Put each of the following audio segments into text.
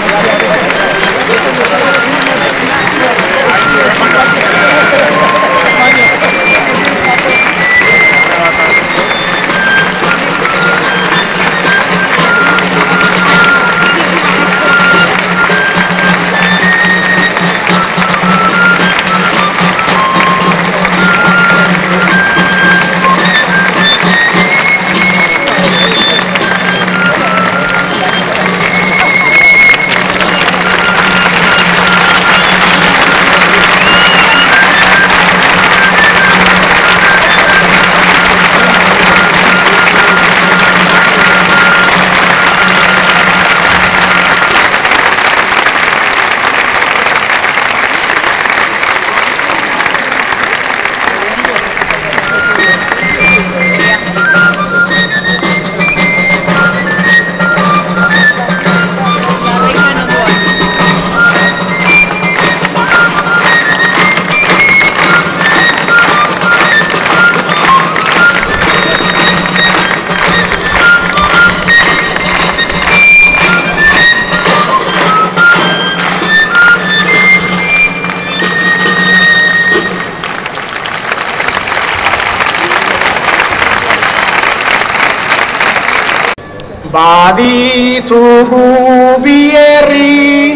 Baditugu bi herri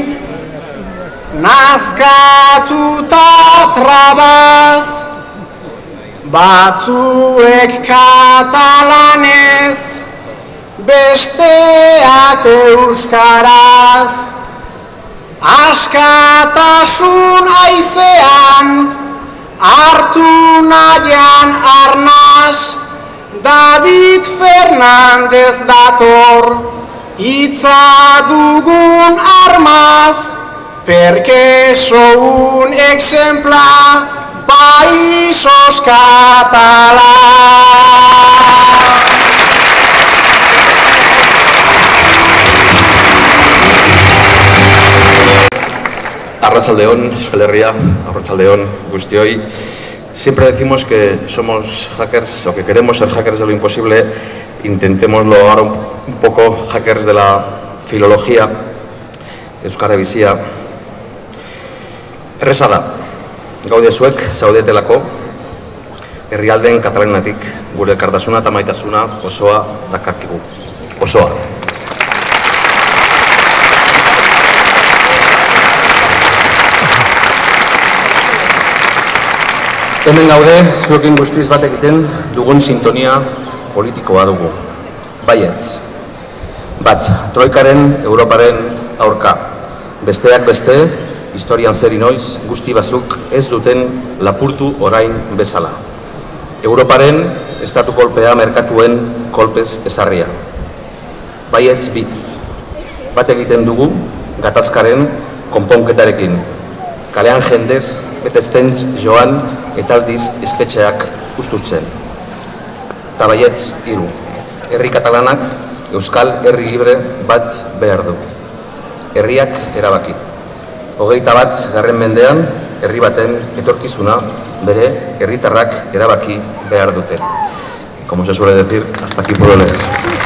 nazkatuta trabaz, batzuek katalanez, besteak euskaraz. Askatasun haizean hartu nahian arnas, David Fernández dator, hitza dugun armaz, porque sou un exemplar països catalans. Arratsaldeon, Euskal Herria, arratsaldeon guztioi. Siempre decimos que somos hackers o que queremos ser hackers de lo imposible. Intentémoslo ahora un poco hackers de la filología. Euskara bizia. Erreza da. Gaude zuek, zaudetelako, herrialden katalanatik gure elkartasuna eta maitasuna osoa dakarkigu. Osoa. Hemen gaude, zuekin guztiz bat egiten dugun sintonia politikoa dugu. Baietz. Bat, Troikaren, Europaren aurka. Besteak beste, historian zer inoiz, guzti bazuk ez duten lapurtu orain bezala. Europaren estatu kolpea merkatuen kolpez ezarria. Baietz bi. Bat egiten dugu, gatazkaren konponketarekin. Kalean jendez, betezten joan eta aldiz espetxeak ustutzen. Eta baietz hiru. Herri katalanak Euskal Herri libre bat behar du. Herriak erabaki. 21. mendean, herri baten etorkizuna bere herritarrak erabaki behar dute. Como se suele decir, hasta aquí puedo leer.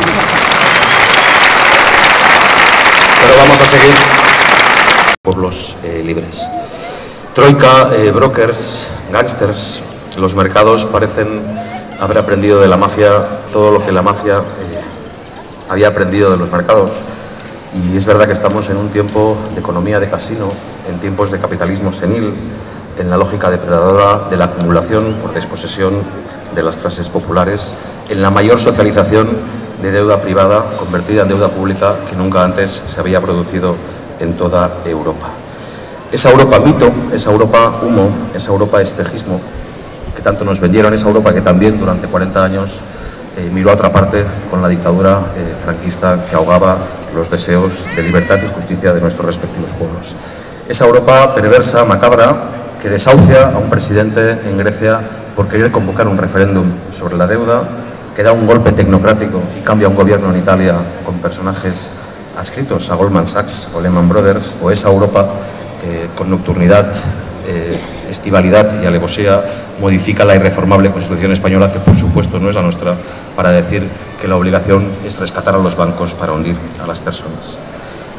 Pero vamos a seguir por los libres. Troika, brokers, gángsters, los mercados parecen haber aprendido de la mafia todo lo que la mafia había aprendido de los mercados. Y es verdad que estamos en un tiempo de economía de casino, en tiempos de capitalismo senil, en la lógica depredadora de la acumulación por desposesión de las clases populares, en la mayor socialización de deuda privada convertida en deuda pública que nunca antes se había producido en toda Europa. Esa Europa mito, esa Europa humo, esa Europa espejismo que tanto nos vendieron, esa Europa que también durante 40 años miró a otra parte con la dictadura franquista que ahogaba los deseos de libertad y justicia de nuestros respectivos pueblos. Esa Europa perversa, macabra, que desahucia a un presidente en Grecia por querer convocar un referéndum sobre la deuda, que da un golpe tecnocrático y cambia un gobierno en Italia con personajes adscritos a Goldman Sachs o Lehman Brothers, o esa Europa que con nocturnidad, estivalidad y alevosía modifica la irreformable Constitución española, que por supuesto no es la nuestra, para decir que la obligación es rescatar a los bancos para hundir a las personas.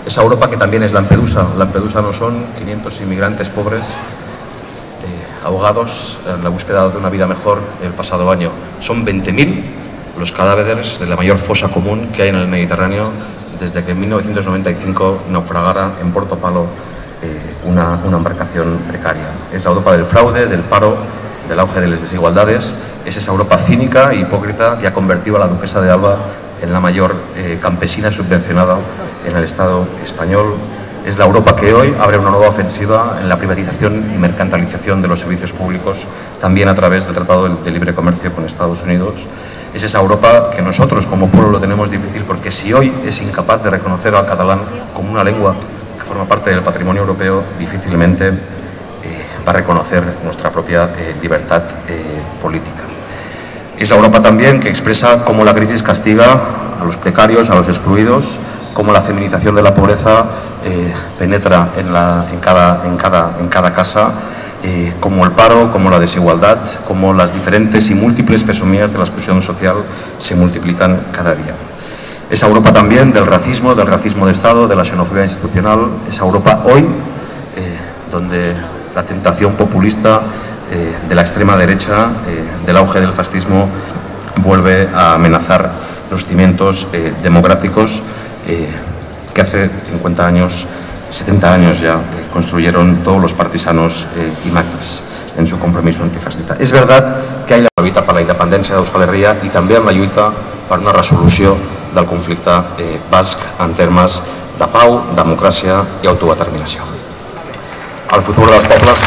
Esa Europa que también es Lampedusa. Lampedusa no son 500 inmigrantes pobres ahogados en la búsqueda de una vida mejor el pasado año. Son 20.000 los cadáveres de la mayor fosa común que hay en el Mediterráneo desde que en 1995 naufragara en Porto Palo una embarcación precaria. Es la Europa del fraude, del paro, del auge de las desigualdades. Es esa Europa cínica e hipócrita que ha convertido a la duquesa de Alba en la mayor campesina subvencionada en el Estado español. Es la Europa que hoy abre una nueva ofensiva en la privatización y mercantilización de los servicios públicos, también a través del Tratado de Libre Comercio con Estados Unidos. Es esa Europa que nosotros como pueblo lo tenemos difícil, porque si hoy es incapaz de reconocer al catalán como una lengua que forma parte del patrimonio europeo, difícilmente va a reconocer nuestra propia libertad política. Es la Europa también que expresa cómo la crisis castiga a los precarios, a los excluidos, cómo la feminización de la pobreza penetra en cada casa, como el paro, como la desigualdad, como las diferentes y múltiples fesomías de la exclusión social se multiplican cada día. Esa Europa también del racismo de Estado, de la xenofobia institucional, esa Europa hoy donde la tentación populista de la extrema derecha, del auge del fascismo, vuelve a amenazar los cimientos democráticos que hace 50 años, 70 años ya, construyeron todos los partisanos y maquis en su compromiso antifascista. És veritat que hi ha la lluita per la independència d'Euskal Herria i també en la lluita per una resolució del conflicte basc en termes de pau, democràcia i autodeterminació. El futur dels pobles...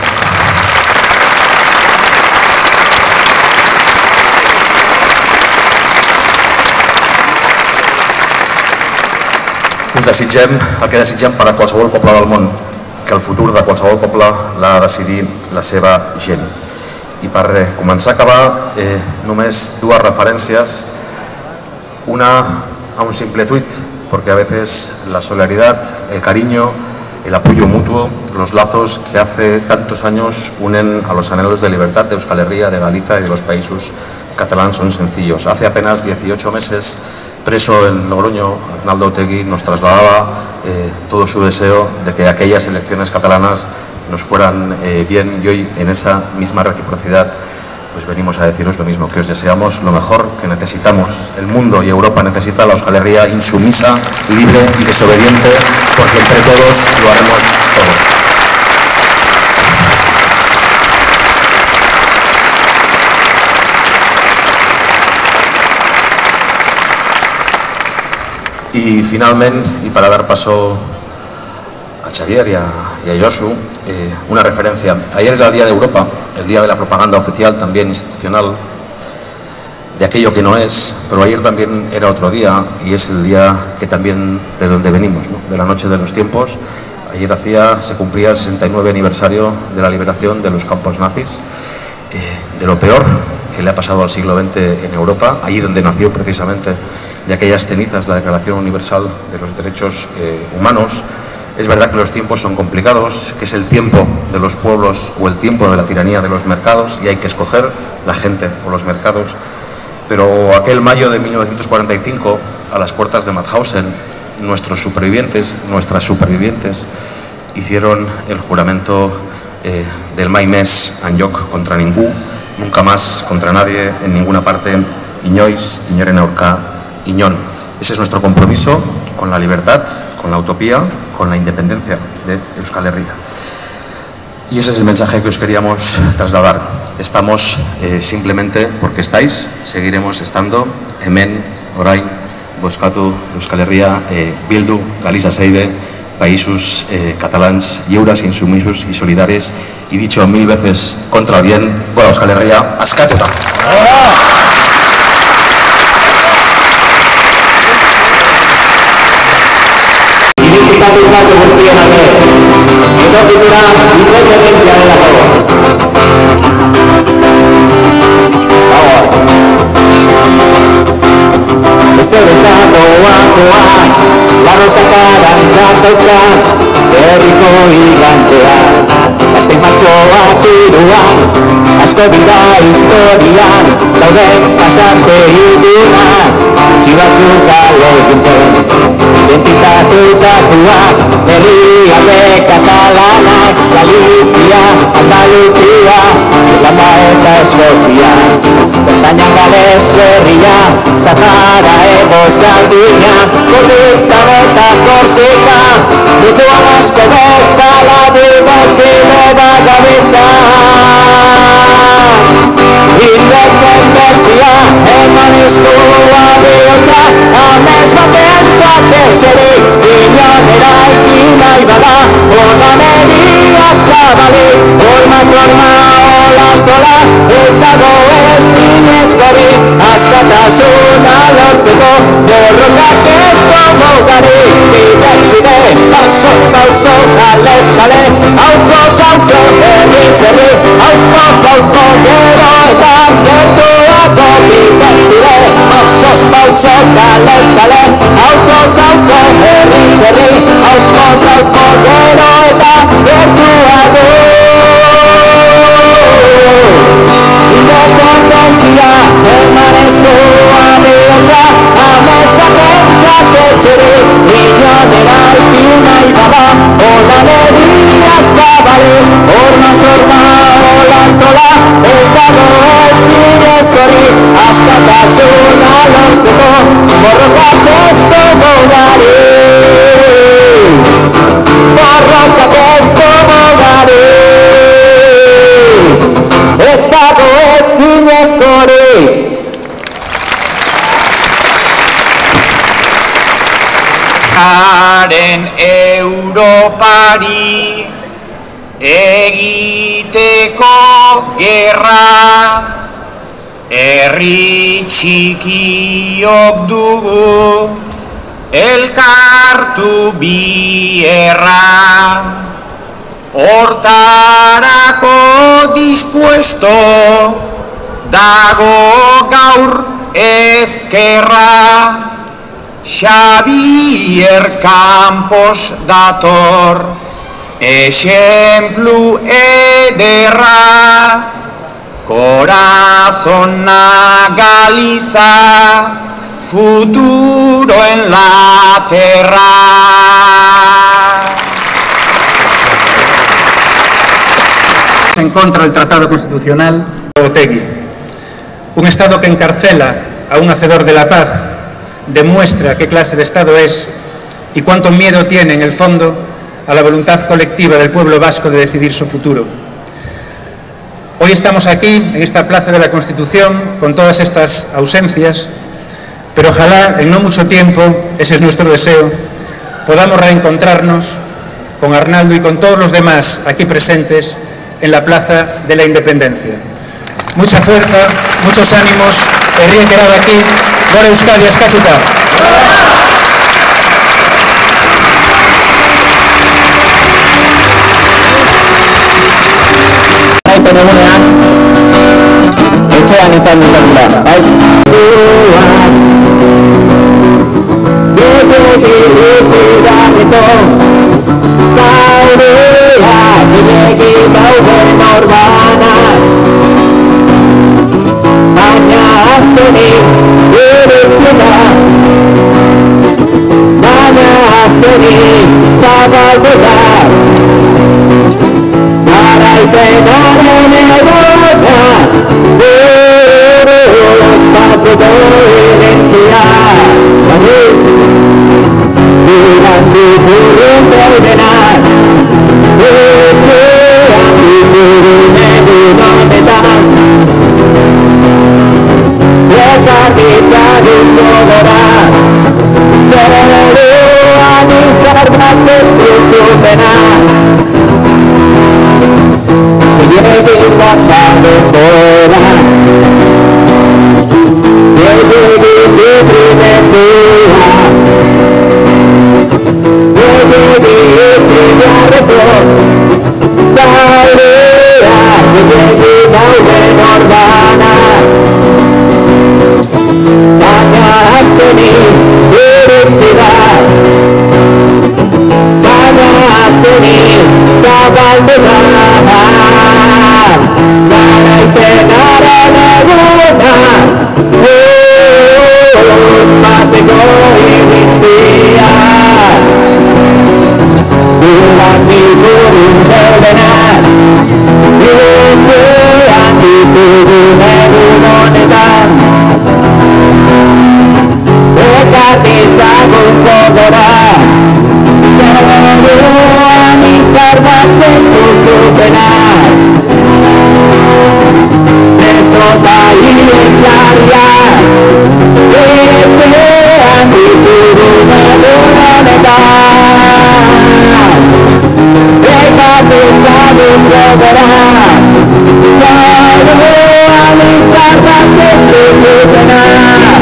Desitgem el que desitgem per a qualsevol poble del món, que el futur de qualsevol poble l'ha de decidir la seva gent. I per començar a acabar, només dues referències. Una a un simple tuit, porque a veces la solidaridad, el cariño, el apoyo mutuo, los lazos que hace tantos años unen a los anhelos de libertad de Euskal Herria, de Galicia y de los países catalanes son sencillos. Hace apenas 18 meses, preso en Logroño, Arnaldo Otegi nos trasladaba todo su deseo de que aquellas elecciones catalanas nos fueran bien, y hoy en esa misma reciprocidad pues venimos a deciros lo mismo, que os deseamos lo mejor, que necesitamos, el mundo y Europa necesita a la Euskal Herria insumisa, libre y desobediente, porque entre todos lo haremos todo. Y finalmente, y para dar paso a Xavier y a Josu, una referencia. Ayer era el Día de Europa, el día de la propaganda oficial, también institucional, de aquello que no es, pero ayer también era otro día, y es el día que también de donde venimos, ¿no? De la noche de los tiempos. Ayer se cumplía el 69 aniversario de la liberación de los campos nazis, de lo peor que le ha pasado al siglo XX en Europa, allí donde nació precisamente de aquellas cenizas la Declaración Universal de los Derechos Humanos. Es verdad que los tiempos son complicados, que es el tiempo de los pueblos o el tiempo de la tiranía de los mercados, y hay que escoger la gente o los mercados. Pero aquel mayo de 1945, a las puertas de Mauthausen, nuestras supervivientes, hicieron el juramento del mai més enlloc contra ningú, nunca más contra nadie, en ninguna parte, inoiz, inoren aurka, inon. Ese es nuestro compromiso con la libertad, con la utopía, con la independencia de Euskal Herria. Y ese es el mensaje que os queríamos trasladar. Estamos simplemente porque estáis, seguiremos estando, hemen, orain, bozkatu Euskal Herria, bildu, Galiza Seide, països catalans lliures, insumisos y solidarios, y dicho 1000 veces contra el bien, gora Euskal Herria, askatuta. Identifikatu guztien alde, etorkizuna independentzia delako. Ezer ez dago akoa, larrosaka dantzatozka, herriko higantea. gazte martxoak iruan, asko dira historian, dauden pasarte igunak, txibatzuk alegintzen. Identitatutatuak, herrialde katalanak, Galizia, Andaluzia, Irlanda eta Eskozia. Bertainan Gales herria, Sahara, Ego, Sardinia, Kurdistan eta Korsika, mutuan asko bezala bidazkide bagabiltza. Independentzia, eman eskua bihotza, amets batentzat etxerik, inon eraiki nahi bada, honan egia zabalik, hormaz horma hola zola, ez dago ezinezkorik, askatasuna lortzeko, borrokak ez domogari, bidez bide, pausoz pauso, kalez kale, auzoz auzo, herriz herri, auspoz auspo, gero eta gertuako bidez bide, pausoz pauso, kalez kale, auzoz auzo, herriz herri, auspoz auspo, gero eta gertuako. Independentzia, eman eskua bihotza, amets batentzat etxerik, inon eraiki nahi bada, honan egia zabalik, hormaz horma hola zola, ez dago ezinezkorik, askatasuna lortzeko, borrokak ez domogari. Borrokak ez domogari, ez dago ezinezkorik. Haren Europari egiteko gerra, herri txikiok dugu elkartu bierra, hortarako dispuesto dago gaur ezkerra. Xavier Campos dator, exemplu ederra, corazona Galiza, futuro en la terra. En contra del Tratado Constitucional Otegi, un Estado que encarcela a un hacedor de la paz demuestra qué clase de Estado es y cuánto miedo tiene en el fondo a la voluntad colectiva del pueblo vasco de decidir su futuro. Hoy estamos aquí, en esta Plaza de la Constitución, con todas estas ausencias, pero ojalá en no mucho tiempo, ese es nuestro deseo, podamos reencontrarnos con Arnaldo y con todos los demás aquí presentes en la Plaza de la Independencia. Mucha fuerza, muchos ánimos, herriek erabaki, gora Euskadi askatuta. Aipen egunean, etxean itzan duzatela, bai? Gogegi utxidarriko, zaurea, gilegi dauden orbanak, baina azkenik iritsi da, baina azkenik zabaldu da, garaipenaren egoera, ospatzeko herentzia, duran ditugun daudenak, etxean ditugun egun honetan, elkargitza dut gogora, zeruan izar bat ez duzutena, egizan badut gora, egegi sufrimentua, egegi etxigarreko, zaurea, egegi dauden orbanak, baina azkenik iritsi da, baina azkenik zabaldu da. denak etxean ditugun egun honetan ekartitzagun gogora zeruan izar baten duzutenak Esota irizlarriak etxean ditugun egun honetan ekartitzagun gogora zeruan izar baten duzutenak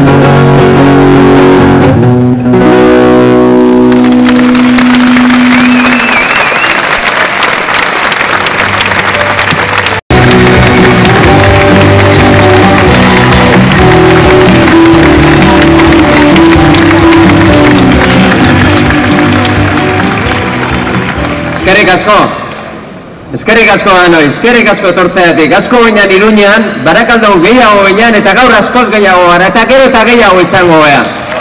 Eskerrik asko banoi, eskerrik asko etortzeatik, asko gainan Iruñean, Barakaldo gehiago gainan eta gaur askoz gehiago gara, eta gero eta gehiago izango gea.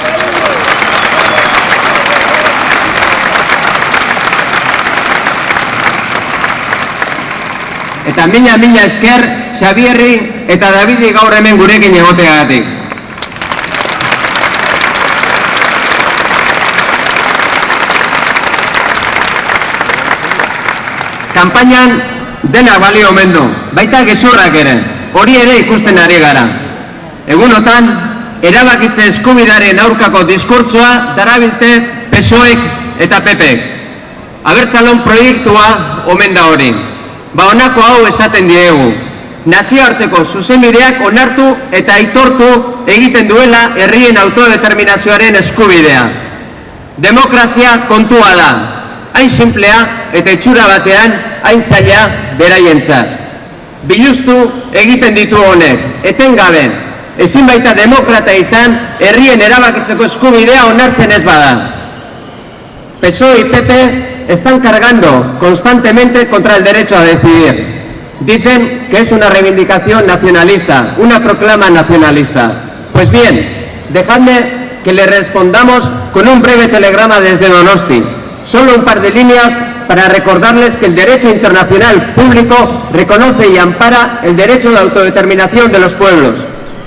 Eta mina esker, Xabierri eta Davidi gaur hemen gurekin egoteagatik. Kampainan denak balio omen du, baita gezurrak ere, hori ere ikusten ari gara. Egunotan, erabakitze eskubidaren aurkako diskurtsoa darabilte PSOEk eta PPek. Abertzalon proiektua omen da hori. Ba honako hau esaten diegu. Nazioarteko zuzenbideak onartu eta aitortu egiten duela herrien autodeterminazioaren eskubidea. Demokrazia kontua da. Hain simplea eta itxura batean hain zaila beraientzat. Biluztu egiten ditu honek, etengabe, ezin baita demokrata izan herrien erabakitzeko eskubidea onartzen ez bada. PSOE y PP están cargando constantemente contra el derecho a decidir. Dicen que es una reivindicación nacionalista, una proclama nacionalista. Pues bien, dejadme que le respondamos con un breve telegrama desde Donosti. Solo un par de líneas para recordarles que el derecho internacional público reconoce y ampara el derecho de autodeterminación de los pueblos.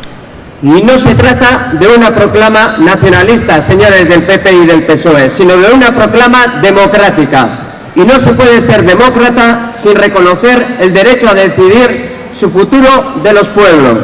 Y no se trata de una proclama nacionalista, señores del PP y del PSOE, sino de una proclama democrática. Y no se puede ser demócrata sin reconocer el derecho a decidir su futuro de los pueblos.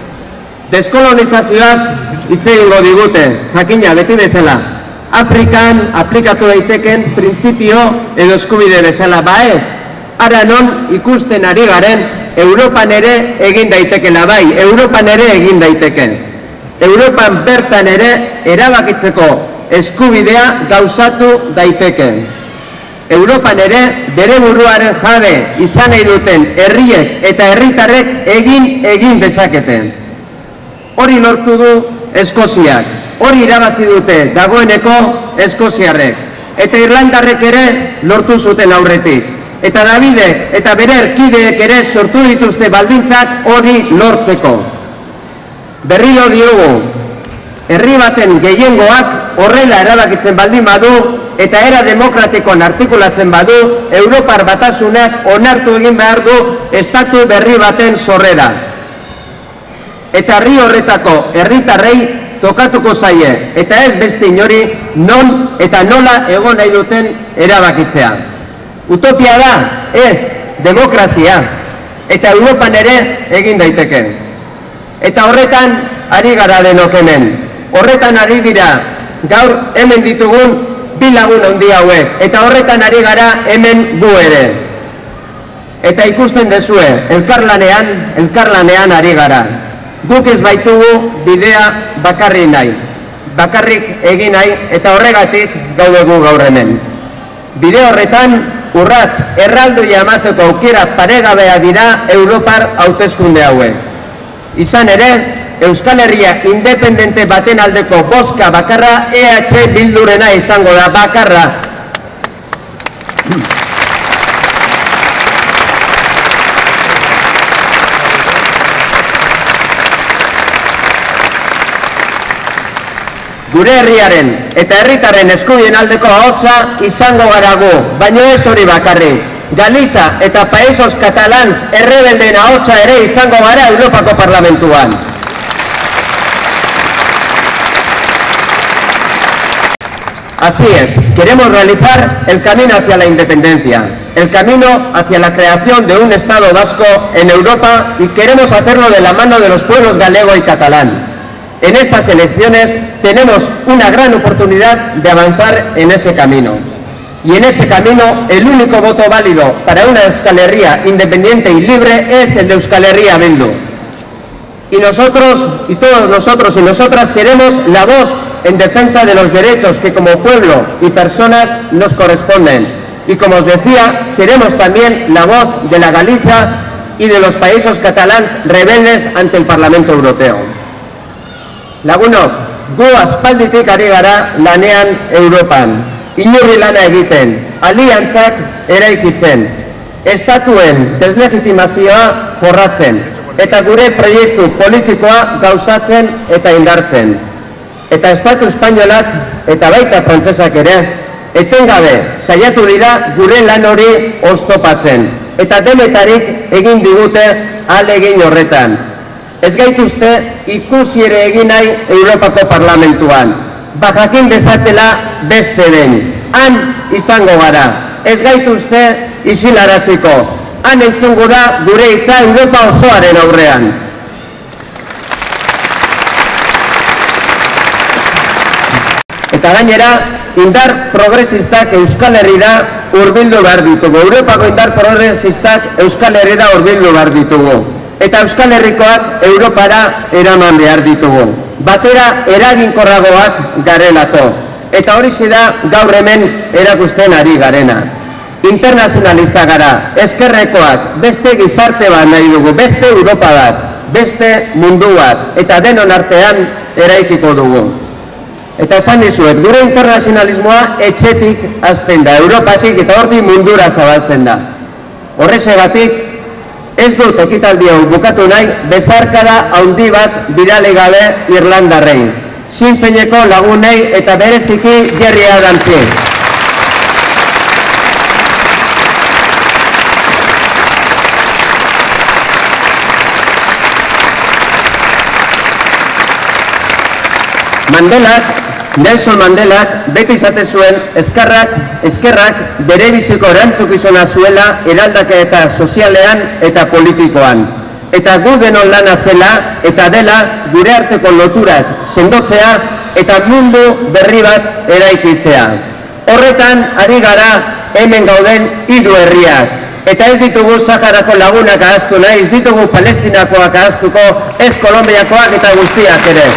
Deskolonizazioaz hitz egingo digute, jakina, beti bezala. Afrikan aplikatu daiteken printzipio edo eskubide bezala, ba ez, ara non ikusten ari garen Europan ere egin daitekela, bai, Europan ere egin daiteke. Europan bertan ere erabakitzeko eskubidea gauzatu daiteke. Europan ere bere buruaren jabe izan nahi duten herriek eta herritarrek egin dezaketen. Hori lortu du Eskoziak. Hori irabazi dute dagoeneko eskoziarrek. Eta irlandarrek ere lortu zuten aurretik. Eta Davidek eta bere erkideek ere sortu dituzte baldintzak hori lortzeko. Berriro diogu, herri baten gehiengoak horrela erabakitzen baldin badu eta era demokratikoan artikulatzen badu, Europar Batasunak onartu egin behar du estatu berri baten sorrera. Eta herri horretako herritarrei tokatuko zaie, eta ez beste inori non eta nola egon nahi duten erabakitzea. Utopia da, ez, demokrazia, eta Europan ere egin daiteke. Eta horretan ari gara denok hemen. Horretan ari dira gaur hemen ditugun bi lagun handi hauek, eta horretan ari gara hemen gu ere. Eta ikusten dezue, elkarlanean ari gara. Guk ez baitugu bidea bakarrik nahi, bakarrik egin nahi, eta horregatik gaude gu gaur hemen. Bide horretan, urrats erraldoia emateko aukera paregabea dira Europar hauteskunde hauek. Izan ere, Euskal Herria independente baten aldeko bozka bakarra EH Bildurena izango da, bakarra. Gure herriaren eta herritarren eskubideen aldeko ahotsa izango gara gu, baino ez hori bakarrik. Galiza eta Països Catalans errebeldeen ahotsa ere izango gara Europako Parlamentuan. Así es, queremos realizar el camino hacia la independencia, el camino hacia la creación de un Estado vasco en Europa y queremos hacerlo de la mano de los pueblos galego y catalán. En estas elecciones tenemos una gran oportunidad de avanzar en ese camino. Y en ese camino el único voto válido para una Euskal Herria independiente y libre es el de Euskal Herria Bildu. Y nosotros, y todos nosotros y nosotras seremos la voz en defensa de los derechos que como pueblo y personas nos corresponden. Y como os decía, seremos también la voz de la Galicia y de los Països Catalans rebeldes ante el Parlamento Europeo. Lagunok, gu aspalditik ari gara lanean Europan, inurri lana egiten, aliantzak eraikitzen, estatuen deslegitimazioa jorratzen, eta gure proiektu politikoa gauzatzen eta indartzen. Eta Estatu Espainolak eta baita frantsesak ere, etengabe saiatu dira gure lan hori oztopatzen, eta denetarik egin digute ahalegin horretan. Ez gaituzte ikusi ere egin nahi Europako Parlamentuan. Jakin dezatela beste behin. Han izango gara. Ez gaituzte isilaraziko. Han entzungo da gure hitza Europa osoaren aurrean. Eta gainera, indar progresistak Euskal Herrira hurbildu behar ditugu. Europako indar progresistak Euskal Herrira hurbildu behar ditugu. Eta Euskal Herrikoak Europara eraman behar ditugu. Batera eraginkorragoak garelako. Eta horixe da gaur hemen erakusten ari garena. Internazionalista gara, ezkerrekoak, beste gizarte bat nahi dugu, beste Europa bat, beste mundu bat, eta denon artean eraikiko dugu. Eta esan dizuet, gure internazionalismoa etxetik hasten da, Europatik eta hortik mundura zabaltzen da. Horrexegatik, ez dut ekitaldi hau bukatu nahi, bezarkada handi bat bidali gabe Irlandarrei. Sinn Féineko lagunei eta bereziki Gerry Adamsi. Nelson Mandelak beti izate zuen eskerrak bere biziko erantzukizuna zuela eraldaketa sozialean eta politikoan. Eta gu denon lana zela eta dela gure arteko loturak sendotzea eta mundu berri bat eraikitzea. Horretan ari gara hemen gauden 3 herriak. Eta ez ditugu Saharako lagunak ahaztu nahi, ez ditugu Palestinakoak ahaztuko, ez Kolombiakoak eta guztiak ere.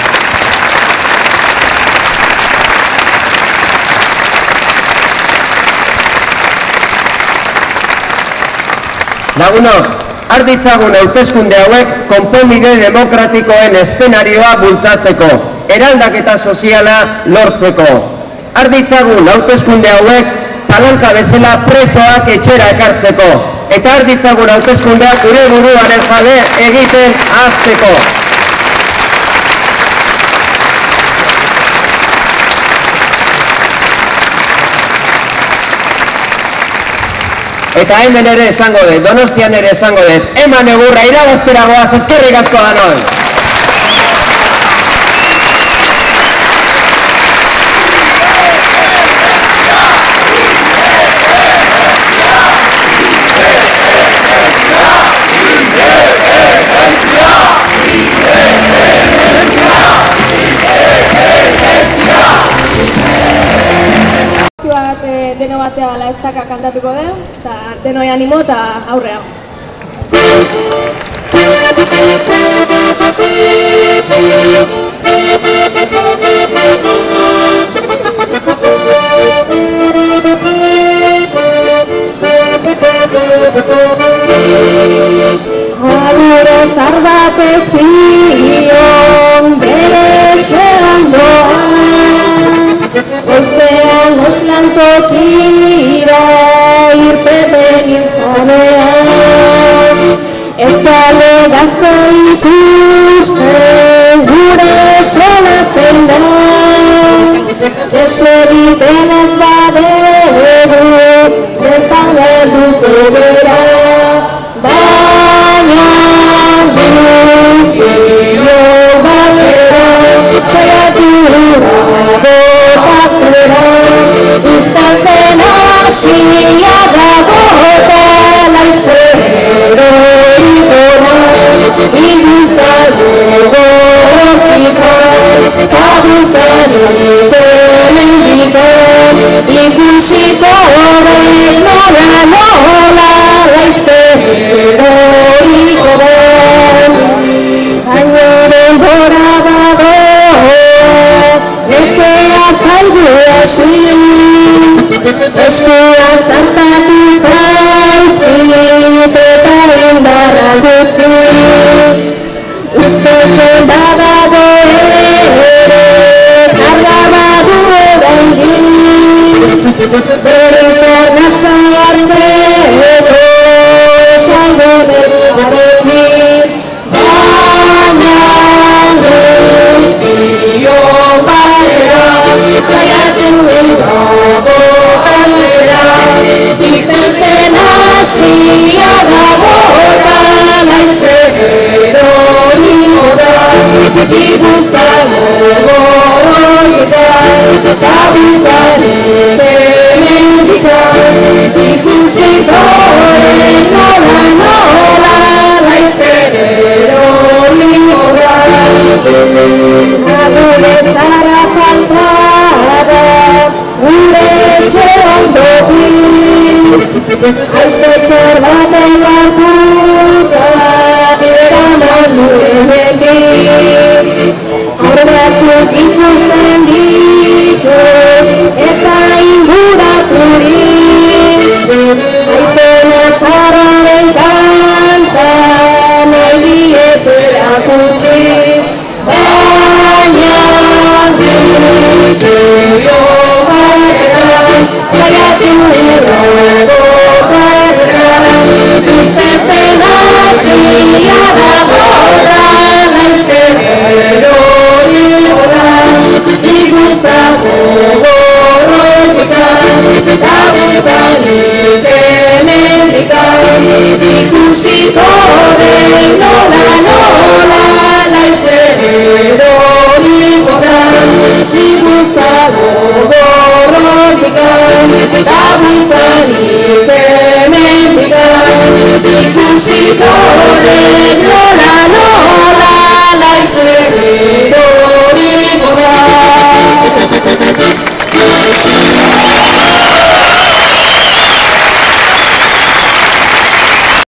Lagunok, arditzagun hauteskunde hauek konponbide demokratikoen eszenarioa bultzatzeko, eraldaketa soziala lortzeko. Arditzagun hauteskunde hauek palanka bezala presoak etxera ekartzeko, eta arditzagun hauteskundeak gure buruaren jabe egiten hasteko. Eta hemen ere esango dut, Donostian ere esango dut, eman egurra irabaztera goaz, eskerrik asko danon. Deno batea la estaka kantatuko den, eta denoi animo eta aurrea. Agure zar bate zion bere etxean doan, goizean gozlan tokira irpeten intzanean, ez ale gazte ikusten gure sola zen da, desegiten ez badegu bertan berdu nasia dago laiztero ikora, ibiltzan egorosika, kabiltzan egiten ikusiko den nola laiztero ikoren. Baina denbora dago, etxea zaigu ezin, eskuaz tantatu zaizkit eta indarra gutxi. Ustetzen badago ere, karga badu oraindik, bere zona sartzeko esango dezarekin. Baina guztion batera, saiatu dago aldera, irteten hasia dago eta laiztero ikora, igutzan egorroietan, kabiltzan hemendikan, ikusiko den nola laiztero ikora. Nagure zara faltada, gure etxe ondotik, aiztetxer baten hartuta, eraman nuen hemendik. Haur batzuk ikusten ditut, eta inguraturik, aitena zararen kanta, nahi diete erakutsi. Baina guztion batera, saiatu dago aldera, ustetzen hasia dago laiztero ikora, igutzan egorroietan, kabiltzan hemendikan, ikusiko den nola laiztero ikora, igutzan egorroietan, kabiltzan hemendikan, ikusiko